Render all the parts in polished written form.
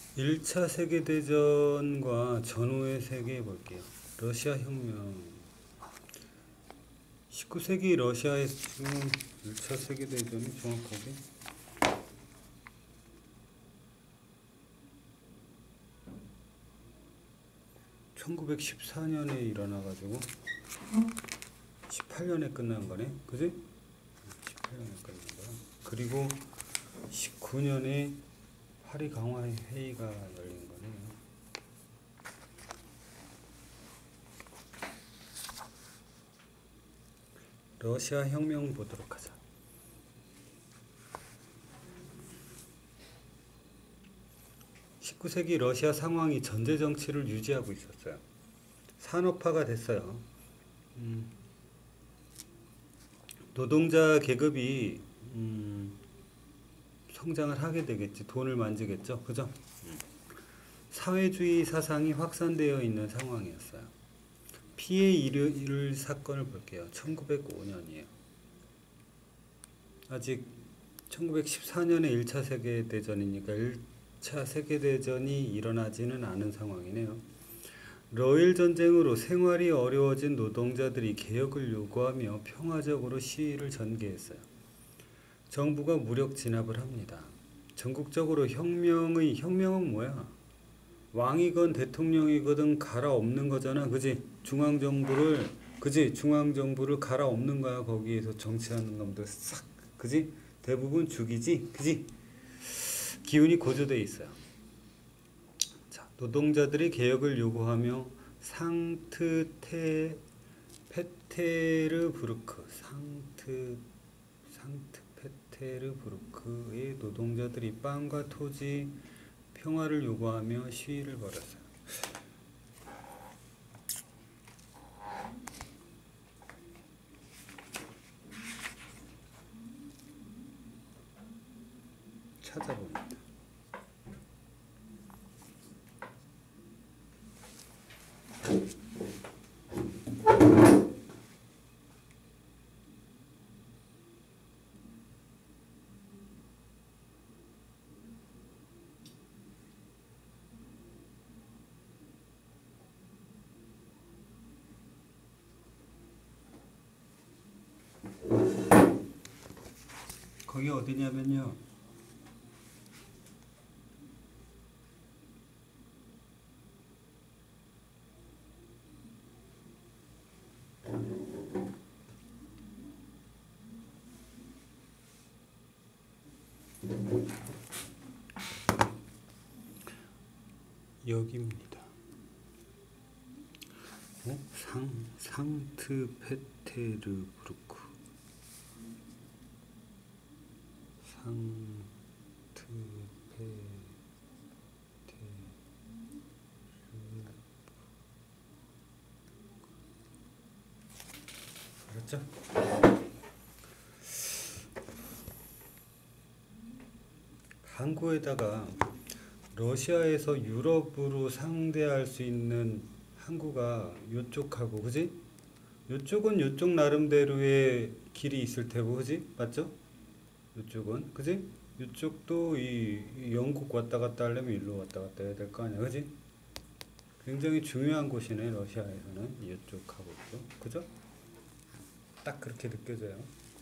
1차 세계대전과 전후의 세계 볼게요. 러시아 혁명. 19세기 러시아에서 지금 1차 세계대전이 정확하게 1914년에 일어나가지고 18년에 끝난 거네. 그지? 18년에 끝난 거야. 그리고 19년에 파리 강화 회의가 열린 거네요. 러시아 혁명 보도록 하자. (19세기) 러시아 상황이 전제 정치를 유지하고 있었어요. 산업화가 됐어요. 노동자 계급이 성장을 하게 되겠지. 돈을 만지겠죠. 그죠? 사회주의 사상이 확산되어 있는 상황이었어요. 피해 이를 사건을 볼게요. 1905년이에요. 아직 1914년에 1차 세계대전이니까 1차 세계대전이 일어나지는 않은 상황이네요. 러일 전쟁으로 생활이 어려워진 노동자들이 개혁을 요구하며 평화적으로 시위를 전개했어요. 정부가 무력 진압을 합니다. 전국적으로 혁명은 뭐야? 왕이건 대통령이거든 갈아엎는 거잖아. 그지? 중앙정부를 갈아엎는 거야. 거기에서 정치하는 놈들 싹. 그지? 대부분 죽이지. 그지? 기운이 고조돼 있어요. 자, 노동자들이 개혁을 요구하며 상트페테르부르크의 노동자들이 빵과 토지, 평화를 요구하며 시위를 벌였어요. 찾아봅니다. 거기 어디냐면요. 여기입니다. 상트페테르부르크. 알았죠? 항구에다가 러시아에서 유럽으로 상대할 수 있는 항구가 요쪽하고, 그지? 요쪽은 요쪽 나름대로의 길이 있을 테고, 그지? 맞죠? 요쪽은, 그지? 요쪽도 이 영국 왔다 갔다 하려면 일로 왔다 갔다 해야 될 거 아니야, 그지? 굉장히 중요한 곳이네, 러시아에서는. 이쪽하고, 그죠? 딱 그렇게 느껴져요.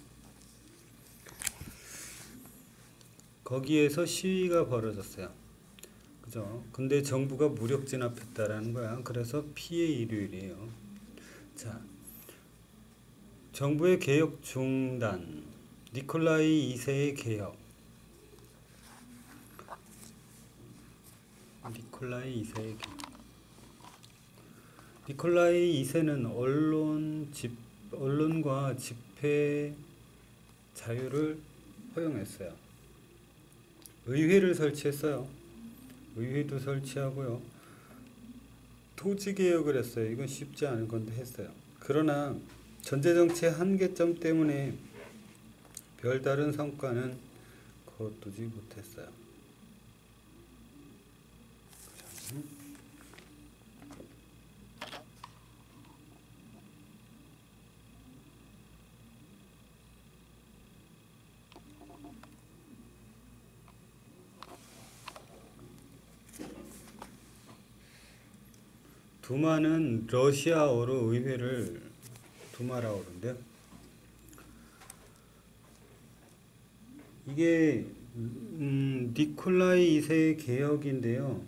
거기에서 시위가 벌어졌어요. 그죠? 근데 정부가 무력 진압했다라는 거야. 그래서 피해 일요일이에요. 자, 정부의 개혁 중단. 니콜라이 2세의 개혁. 니콜라이 2세의 개혁. 니콜라이 2세는 언론과 집회 자유를 허용했어요. 의회를 설치했어요. 의회도 설치하고요. 토지 개혁을 했어요. 이건 쉽지 않은 건데 했어요. 그러나 전제정치의 한계점 때문에 별다른 성과는 거두지 못했어요. 두마는 러시아어로 의회를 두마라고 그러는데요. 이게 니콜라이 2세의 개혁인데요.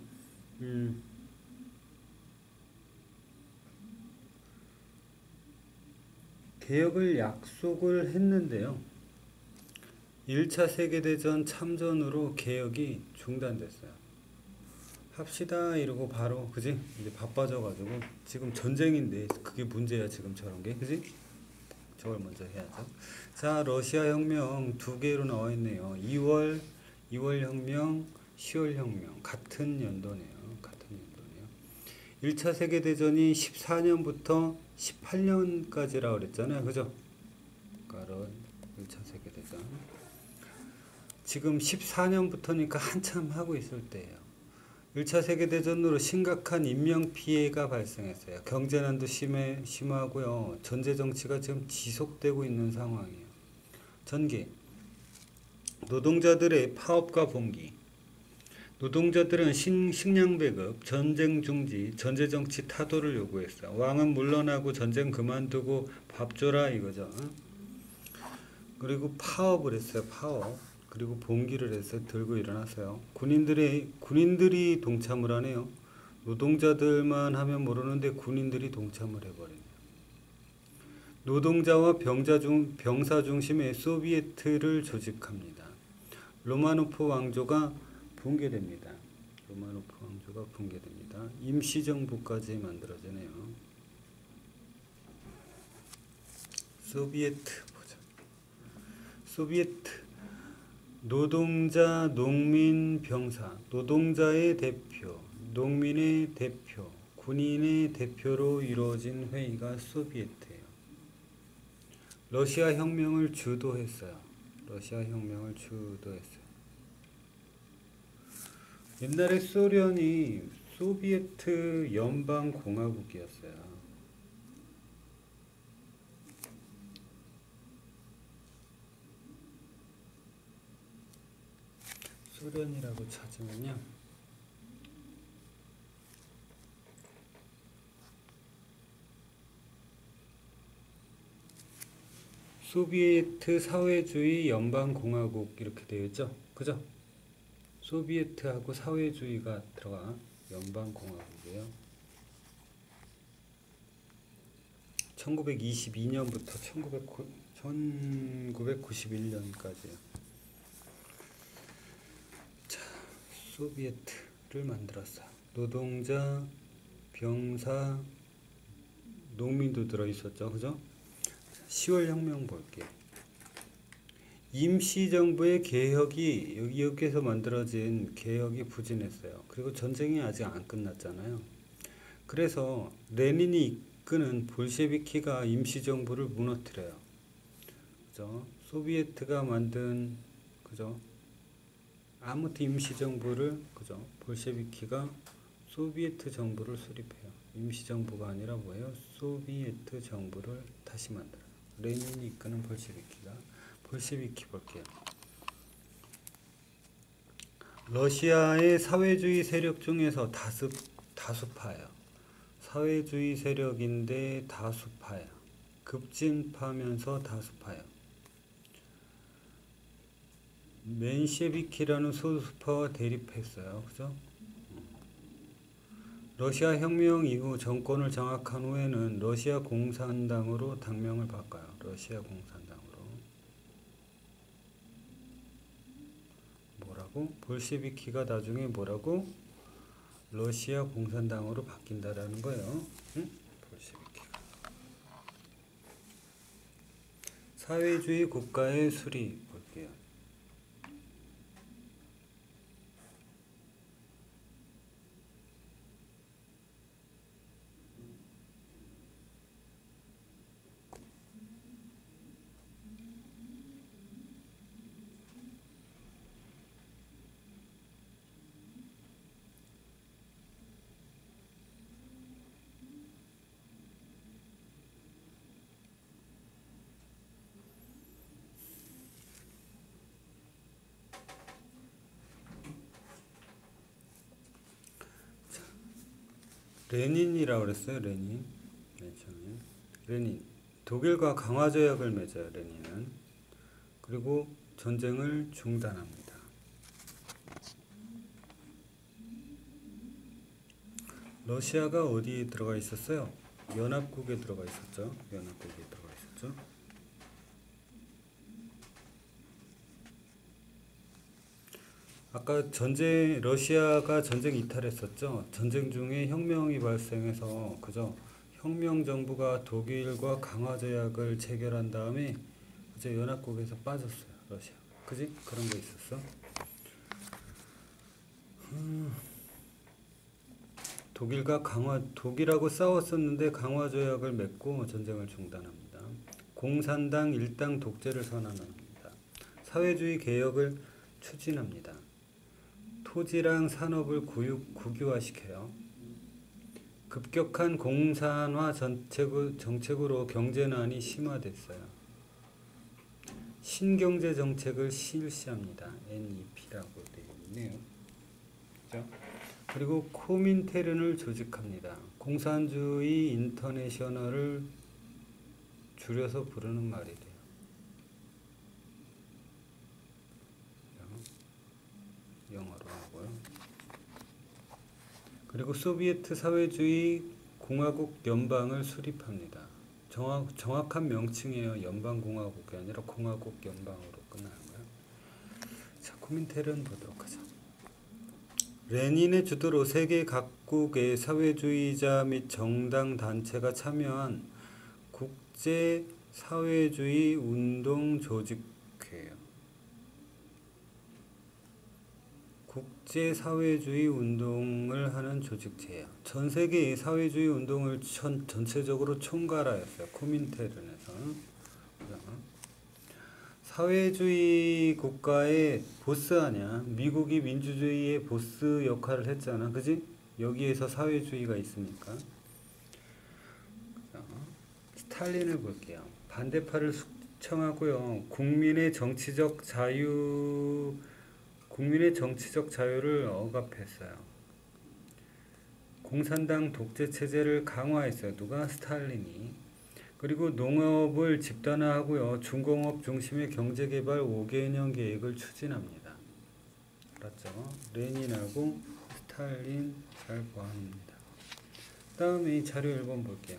개혁을 약속을 했는데요. 1차 세계대전 참전으로 개혁이 중단됐어요. 합시다 이러고 바로 그지? 이제 바빠져가지고 지금 전쟁인데 그게 문제야 지금 저런 게 그지? 저걸 먼저 해야죠. 자, 러시아 혁명 두 개로 나와 있네요. 2월 혁명, 10월 혁명 같은 연도네요. 같은 연도네요. 1차 세계대전이 14년부터 18년까지라 그랬잖아요. 그죠? 그러니까 1차 세계대전. 지금 14년부터니까 한참 하고 있을 때예요. 1차 세계대전으로 심각한 인명피해가 발생했어요. 경제난도 심하고요. 전제정치가 지금 지속되고 있는 상황이에요. 전개. 노동자들의 파업과 봉기. 노동자들은 식량배급, 전쟁 중지, 전제정치 타도를 요구했어요. 왕은 물러나고 전쟁 그만두고 밥 줘라 이거죠. 그리고 파업을 했어요. 파업. 그리고 봉기를 해서 들고 일어났어요. 군인들이 동참을 하네요. 노동자들만 하면 모르는데 군인들이 동참을 해버리네요. 노동자와 병사 중심의 소비에트를 조직합니다. 로마노프 왕조가 붕괴됩니다. 로마노프 왕조가 붕괴됩니다. 임시정부까지 만들어지네요. 소비에트 보자. 소비에트 노동자, 농민, 병사, 노동자의 대표, 농민의 대표, 군인의 대표로 이루어진 회의가 소비에트예요. 러시아 혁명을 주도했어요. 러시아 혁명을 주도했어요. 옛날에 소련이 소비에트 연방공화국이었어요. 소련이라고 찾으면요. 소비에트 사회주의 연방공화국 이렇게 되어 있죠. 그죠? 소비에트하고 사회주의가 들어가 연방공화국이에요. 1922년부터 1991년까지요. 소비에트를 만들었어요. 노동자, 병사, 농민도 들어있었죠. 그죠? 10월 혁명 볼게요. 임시정부의 개혁이 여기에서 만들어진 개혁이 부진했어요. 그리고 전쟁이 아직 안 끝났잖아요. 그래서 레닌이 이끄는 볼셰비키가 임시정부를 무너뜨려요. 그죠? 소비에트가 만든 그죠? 아무튼 임시정부를 그죠? 볼셰비키가 소비에트 정부를 수립해요. 임시정부가 아니라 뭐예요? 소비에트 정부를 다시 만들어요. 레닌이 이끄는 볼셰비키가. 볼셰비키 볼게요. 러시아의 사회주의 세력 중에서 다수파예요. 사회주의 세력인데 다수파예요. 급진파면서 다수파예요. 맨셰비키라는 소수파와 대립했어요. 그죠? 러시아 혁명 이후 정권을 장악한 후에는 러시아 공산당으로 당명을 바꿔요. 러시아 공산당으로. 뭐라고? 볼셰비키가 나중에 뭐라고? 러시아 공산당으로 바뀐다라는 거예요. 응? 볼셰비키가. 사회주의 국가의 수립 볼게요. 레닌이라고 그랬어요. 레닌. 맨 처음에. 레닌. 독일과 강화조약을 맺어요. 레닌은. 그리고 전쟁을 중단합니다. 러시아가 어디에 들어가 있었어요? 연합국에 들어가 있었죠. 연합국에 들어가 있었죠. 아까 러시아가 전쟁 이탈했었죠. 전쟁 중에 혁명이 발생해서, 그죠? 혁명 정부가 독일과 강화조약을 체결한 다음에 이제 연합국에서 빠졌어요. 러시아. 그지? 그런 거 있었어. 독일하고 싸웠었는데 강화조약을 맺고 전쟁을 중단합니다. 공산당 일당 독재를 선언합니다. 사회주의 개혁을 추진합니다. 토지랑 산업을 국유화시켜요. 급격한 공산화 정책으로 경제난이 심화됐어요. 신경제 정책을 실시합니다. NEP라고 되어 있네요. 그죠? 그리고 코민테른을 조직합니다. 공산주의 인터내셔널을 줄여서 부르는 말이 돼요. 영어로 하고요. 그리고 소비에트 사회주의 공화국 연방을 수립합니다. 정확한 명칭이에요. 연방공화국이 아니라 공화국 연방으로 끝나는 거예요. 자, 코민테른 보도록 하죠. 레닌의 주도로 세계 각국의 사회주의자 및 정당 단체가 참여한 국제 사회주의 운동 조직회예요. 국제 사회주의 운동을 하는 조직체예요. 전 세계의 사회주의 운동을 전체적으로 총괄하였어요. 코민테른에서. 사회주의 국가의 보스 아니야. 미국이 민주주의의 보스 역할을 했잖아. 그지? 여기에서 사회주의가 있으니까. 스탈린을 볼게요. 반대파를 숙청하고요. 국민의 정치적 자유를 억압했어요. 공산당 독재 체제를 강화했어요. 누가? 스탈린이. 그리고 농업을 집단화하고요. 중공업 중심의 경제개발 5개년 계획을 추진합니다. 알았죠? 레닌하고 스탈린 잘 보합니다. 다음에 이 자료 1번 볼게요.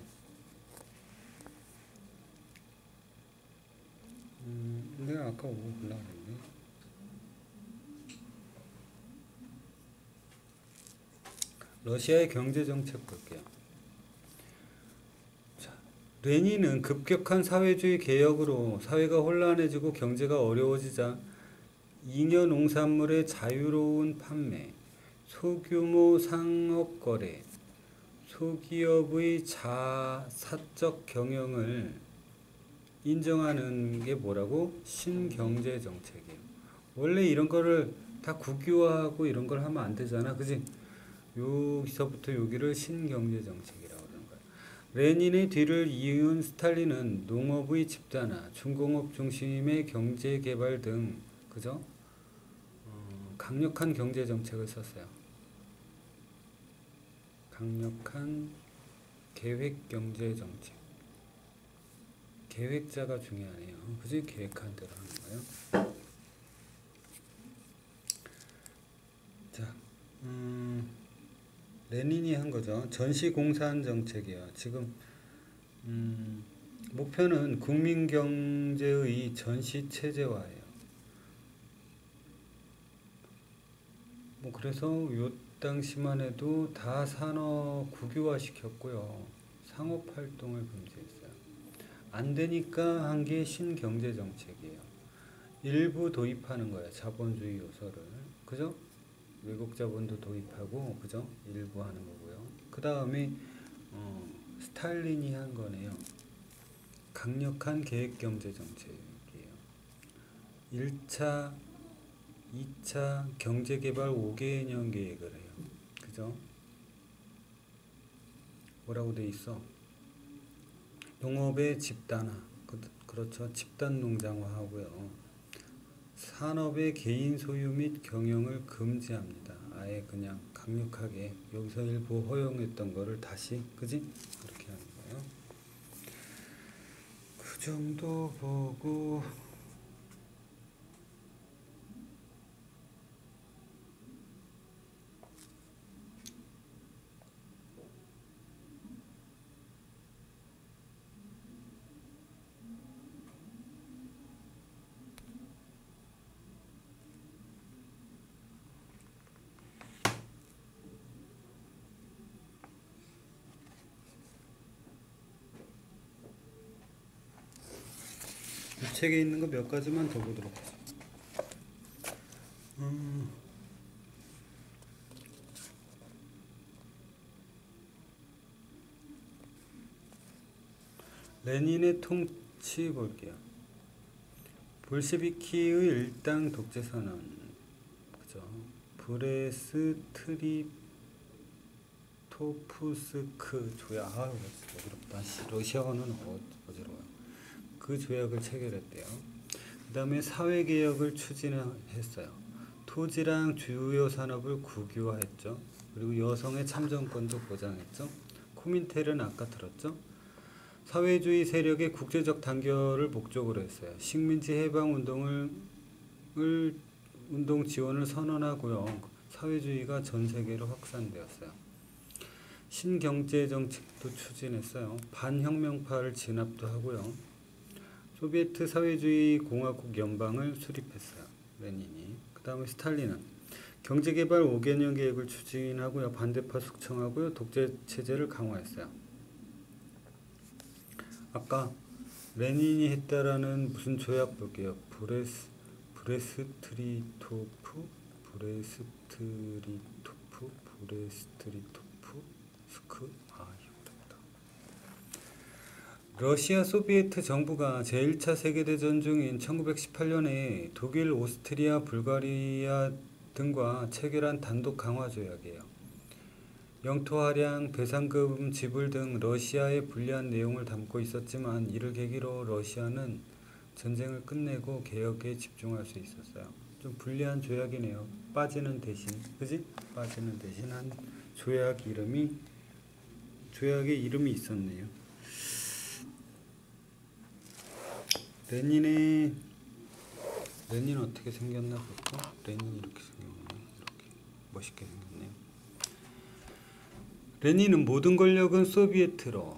내가 아까 오고 보려고 했는데. 러시아의 경제정책 볼게요. 자, 레닌은 급격한 사회주의 개혁으로 사회가 혼란해지고 경제가 어려워지자 잉여 농산물의 자유로운 판매, 소규모 상업거래, 소기업의 사적 경영을 인정하는 게 뭐라고? 신경제정책이에요. 원래 이런 거를 다 국유화하고 이런 걸 하면 안 되잖아. 그지? 여기서부터 여기를 신경제정책이라고 그러는 거야. 레닌의 뒤를 이은 스탈린은 농업의 집단화, 중공업 중심의 경제개발 등, 그죠? 강력한 경제정책을 썼어요. 강력한 계획경제정책. 계획자가 중요하네요. 그지? 계획한 대로 하는 거예요. 자, 레닌이 한 거죠. 전시공산 정책이에요. 지금 목표는 국민경제의 전시체제화예요. 뭐 그래서 요 당시만 해도 다 산업 국유화 시켰고요. 상업활동을 금지했어요. 안 되니까 한 게 신경제정책이에요. 일부 도입하는 거야. 자본주의 요소를. 그죠? 외국 자본도 도입하고, 그죠? 일부 하는 거고요. 그 다음에 스탈린이 한 거네요. 강력한 계획경제정책이에요. 1차, 2차 경제개발 5개년 계획을 해요. 그죠? 뭐라고 돼 있어? 농업의 집단화. 그렇죠. 집단 농장화하고요. 산업의 개인 소유 및 경영을 금지합니다. 아예 아예 그냥 강력하게 여기서 일부 허용했던 거를 다시 그지? 그렇게 하는 거예요. 그 정도 보고 이 책에 있는 거 몇 가지만 더 보도록 하죠. 레닌의 통치 볼게요. 볼셰비키의 일당 독재 선언, 그죠? 브레스트리토프스크 조약, 어지럽다. 러시아어는 어지러워요. 그 조약을 체결했대요. 그 다음에 사회개혁을 추진했어요. 토지랑 주요 산업을 국유화했죠. 그리고 여성의 참정권도 보장했죠. 코민텔은 아까 들었죠. 사회주의 세력의 국제적 단결을 목적으로 했어요. 식민지 해방 운동 지원을 선언하고요. 사회주의가 전 세계로 확산되었어요. 신경제 정책도 추진했어요. 반혁명파를 진압도 하고요. 소비에트 사회주의 공화국 연방을 수립했어요. 레닌이. 그 다음에 스탈린은 경제개발 5개년 계획을 추진하고요. 반대파 숙청하고요. 독재 체제를 강화했어요. 아까 레닌이 했다라는 무슨 조약 볼게요. 브레스트리토프 스크. 어렵다. 러시아 소비에트 정부가 제1차 세계대전 중인 1918년에 독일, 오스트리아, 불가리아 등과 체결한 단독 강화 조약이에요. 영토 할양, 배상금 지불 등 러시아에 불리한 내용을 담고 있었지만 이를 계기로 러시아는 전쟁을 끝내고 개혁에 집중할 수 있었어요. 좀 불리한 조약이네요. 빠지는 대신, 그지? 빠지는 대신 한 조약의 이름이 있었네요. 레닌 어떻게 생겼나 볼까? 레닌 이렇게 생겼네. 이렇게 멋있게 생겼네요. 레닌은 모든 권력은 소비에트로,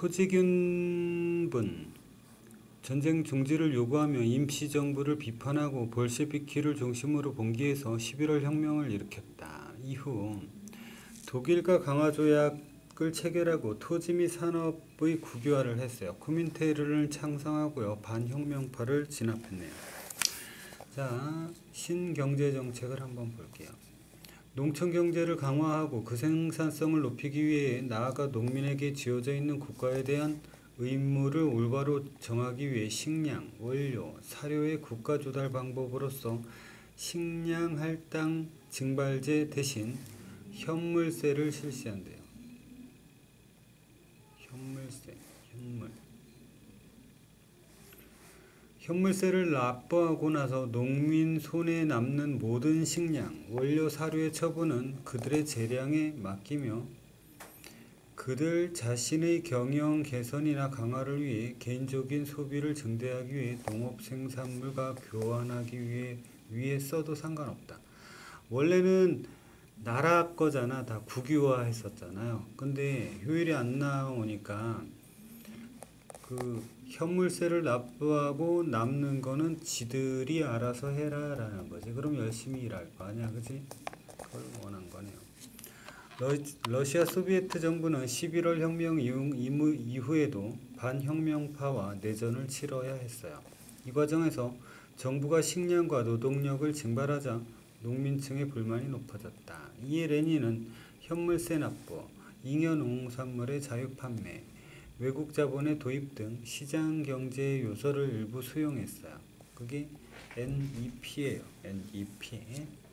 토지균분, 전쟁 중지를 요구하며 임시정부를 비판하고 볼셰비키를 중심으로 봉기해서 11월 혁명을 일으켰다. 이후 독일과 강화조약을 체결하고 토지 및 산업의 국유화를 했어요. 코민테르를 창성하고요. 반혁명파를 진압했네요. 자, 신경제정책을 한번 볼게요. 농촌경제를 강화하고 그 생산성을 높이기 위해 나아가 농민에게 지어져 있는 국가에 대한 의무를 올바로 정하기 위해 식량, 원료, 사료의 국가 조달 방법으로서 식량 할당 징발제 대신 현물세를 실시한대요. 현물세를 납부하고 나서 농민 손에 남는 모든 식량, 원료, 사료의 처분은 그들의 재량에 맡기며 그들 자신의 경영 개선이나 강화를 위해 개인적인 소비를 증대하기 위해 농업 생산물과 교환하기 위해 써도 상관없다. 원래는 나라 거잖아. 다 국유화 했었잖아요. 근데 효율이 안 나오니까 그 현물세를 납부하고 남는 거는 지들이 알아서 해라 라는 거지. 그럼 열심히 일할 거 아니야, 그지? 그걸 원한 거네요. 러시아 소비에트 정부는 11월 혁명 이후에도 반혁명파와 내전을 치러야 했어요. 이 과정에서 정부가 식량과 노동력을 징발하자 농민층의 불만이 높아졌다. 이에 레닌은 현물세 납부, 잉여 농산물의 자유 판매, 외국 자본의 도입 등 시장 경제의 요소를 일부 수용했어요. 그게 NEP예요. NEP.